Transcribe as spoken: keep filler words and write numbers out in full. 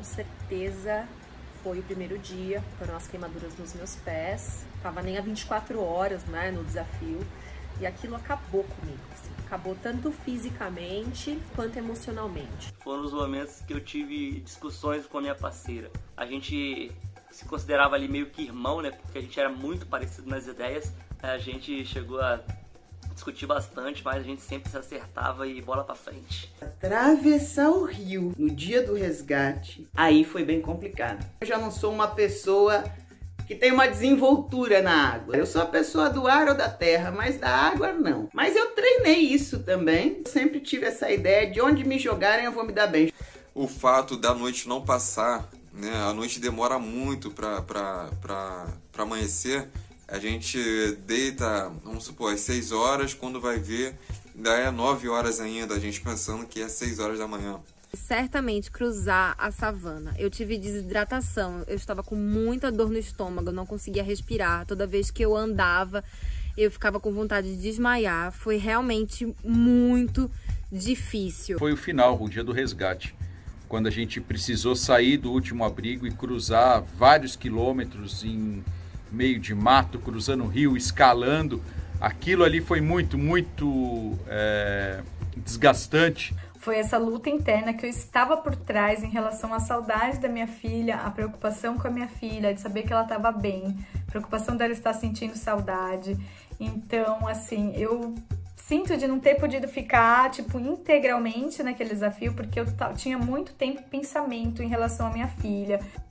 certeza foi o primeiro dia, foram as queimaduras nos meus pés. Tava nem há vinte e quatro horas, né, no desafio. E aquilo acabou comigo, assim. Acabou tanto fisicamente quanto emocionalmente. Foram os momentos que eu tive discussões com a minha parceira. A gente se considerava ali meio que irmão, né? Porque a gente era muito parecido nas ideias. A gente chegou a discutir bastante, mas a gente sempre se acertava e bola pra frente. Atravessar o rio no dia do resgate, aí foi bem complicado. Eu já não sou uma pessoa que tem uma desenvoltura na água. Eu sou a pessoa do ar ou da terra, mas da água não. Mas eu treinei isso também. Eu sempre tive essa ideia de onde me jogarem eu vou me dar bem. O fato da noite não passar, né? A noite demora muito para para amanhecer. A gente deita, vamos supor, às seis horas, quando vai ver, ainda é nove horas ainda, a gente pensando que é seis horas da manhã. Certamente cruzar a savana. Eu tive desidratação, eu estava com muita dor no estômago, eu não conseguia respirar. Toda vez que eu andava, eu ficava com vontade de desmaiar. Foi realmente muito difícil. Foi o final, o dia do resgate, quando a gente precisou sair do último abrigo e cruzar vários quilômetros em meio de mato, cruzando o rio, escalando. Aquilo ali foi muito, muito é, desgastante. Foi essa luta interna que eu estava por trás em relação à saudade da minha filha, a preocupação com a minha filha, de saber que ela estava bem, a preocupação dela estar sentindo saudade. Então, assim, eu sinto de não ter podido ficar, tipo, integralmente naquele desafio, porque eu tinha muito tempo pensamento em relação à minha filha.